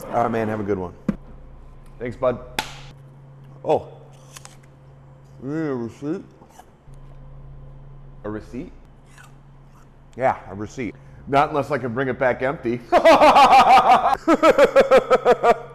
All right, man. Have a good one. Thanks, bud. Oh. You need a receipt? A receipt? Yeah, a receipt. Not unless I can bring it back empty.